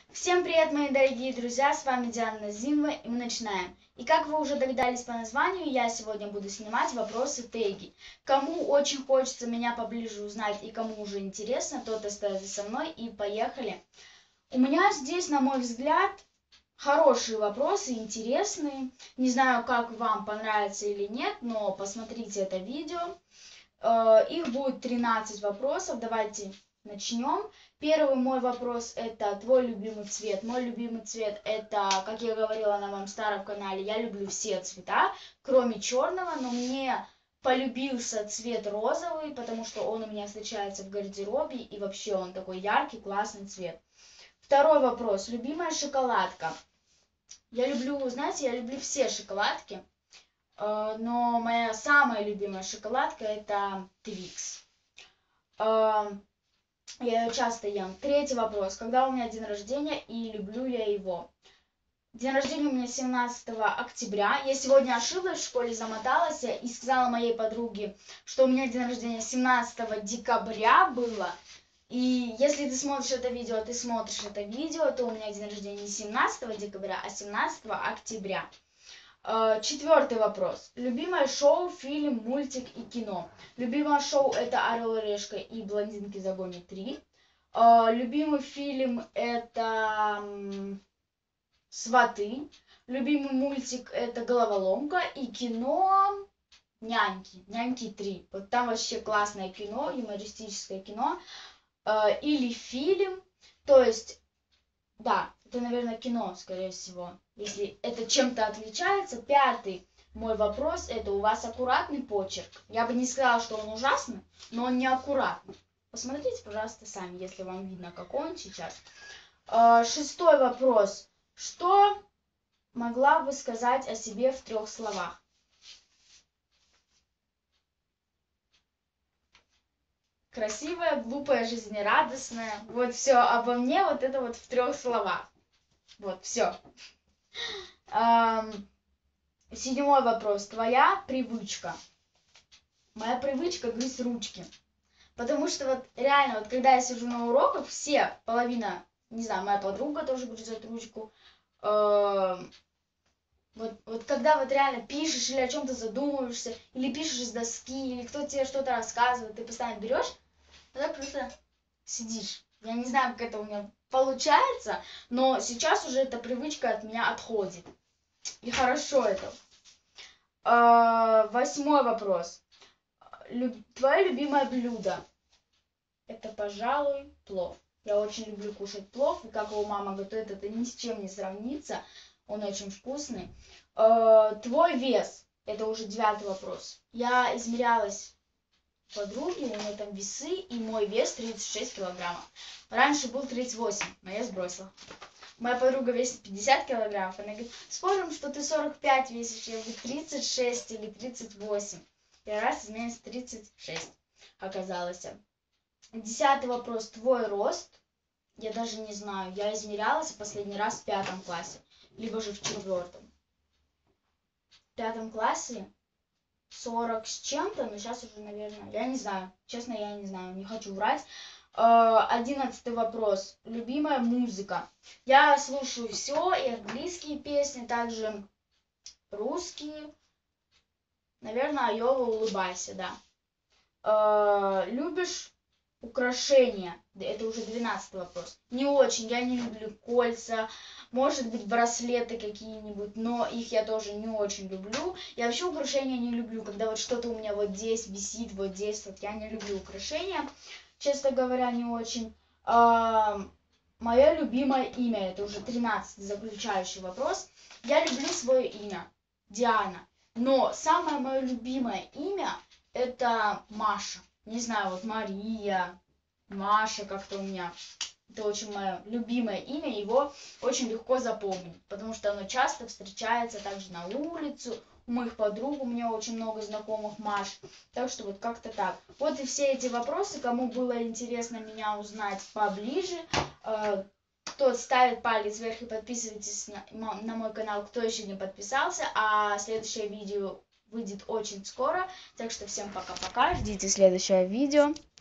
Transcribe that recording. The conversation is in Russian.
Всем привет, мои дорогие друзья, с вами Диана Назимова, и мы начинаем. И как вы уже догадались по названию, я сегодня буду снимать вопросы-теги. Кому очень хочется меня поближе узнать и кому уже интересно, тот остается со мной, и поехали. У меня здесь, на мой взгляд, хорошие вопросы, интересные. Не знаю, как вам понравится или нет, но посмотрите это видео. Их будет 13 вопросов, давайте начнем. Первый мой вопрос — это твой любимый цвет. Мой любимый цвет — это, как я говорила на моем старом канале, я люблю все цвета, кроме черного, но мне полюбился цвет розовый, потому что он у меня встречается в гардеробе, и вообще он такой яркий, классный цвет. Второй вопрос. Любимая шоколадка. Я люблю, знаете, я люблю все шоколадки, но моя самая любимая шоколадка — это Твикс. Я ее часто ем. Третий вопрос. Когда у меня день рождения и люблю я его? День рождения у меня 17 октября. Я сегодня ошиблась, в школе замоталась и сказала моей подруге, что у меня день рождения 17 декабря было. И если ты смотришь это видео, то у меня день рождения не 17 декабря, а 17 октября. Четвертый вопрос. Любимое шоу, фильм, мультик и кино. Любимое шоу — это «Орел и Решка» и «Блондинки в законе 3». Любимый фильм — это «Сваты». Любимый мультик — это «Головоломка». И кино — «Няньки». «Няньки 3». Вот там вообще классное кино, юмористическое кино. Или фильм, то есть... Да, это, наверное, кино, скорее всего, если это чем-то отличается. Пятый мой вопрос — это у вас аккуратный почерк. Я бы не сказала, что он ужасный, но он не аккуратный. Посмотрите, пожалуйста, сами, если вам видно, какой он сейчас. Шестой вопрос. Что могла бы сказать о себе в 3 словах? Красивая, глупая, жизнерадостная. Вот все обо мне, вот это вот в 3 словах. Вот, все. Седьмой вопрос. Твоя привычка. Моя привычка — грызть ручки. Потому что вот реально, вот когда я сижу на уроках, половина, не знаю, моя подруга тоже грызет ручку. Вот когда вот реально пишешь или о чем-то задумываешься, или пишешь с доски, или кто-то тебе что-то рассказывает, ты постоянно берешь, и так просто сидишь. Я не знаю, как это у меня получается, но сейчас уже эта привычка от меня отходит. И хорошо это. 8-й вопрос. Твое любимое блюдо? Это, пожалуй, плов. Я очень люблю кушать плов, и как его мама готовит, это ни с чем не сравнится. Он очень вкусный. Твой вес? Это уже 9-й вопрос. Я измерялась подруги, у нее там весы, и мой вес 36 килограммов. Раньше был 38, но я сбросила. Моя подруга весит 50 килограммов, она говорит: спорим, что ты 45 весишь, я говорю 36 или 38. И раз изменилось 36 оказалось. 10-й вопрос. Твой рост? Я даже не знаю, я измерялась последний раз в 5 классе, либо же в 4. В 5 классе 40 с чем-то, но сейчас уже, наверное, я не знаю. Честно, я не знаю, не хочу врать. 11-й вопрос. Любимая музыка. Я слушаю все, и английские песни, также русские. Наверное, Айова, улыбайся, да. Любишь украшения? Это уже 12-й вопрос. Не очень, я не люблю кольца, может быть, браслеты какие-нибудь, но их я тоже не очень люблю. Я вообще украшения не люблю, когда вот что-то у меня вот здесь висит, вот здесь, вот я не люблю украшения. Честно говоря, не очень. Мое любимое имя — это уже 13-й заключающий вопрос. Я люблю свое имя, Диана, но самое мое любимое имя — это Маша. Не знаю, вот Мария, Маша как-то у меня. Это очень мое любимое имя, его очень легко запомнить, потому что оно часто встречается также на улице. У моих подруг, у меня очень много знакомых Маш. Так что вот как-то так. Вот и все эти вопросы. Кому было интересно меня узнать поближе, тот ставит палец вверх и подписывайтесь на мой канал, кто еще не подписался. А следующее видео выйдет очень скоро. Так что всем пока-пока. Ждите следующее видео.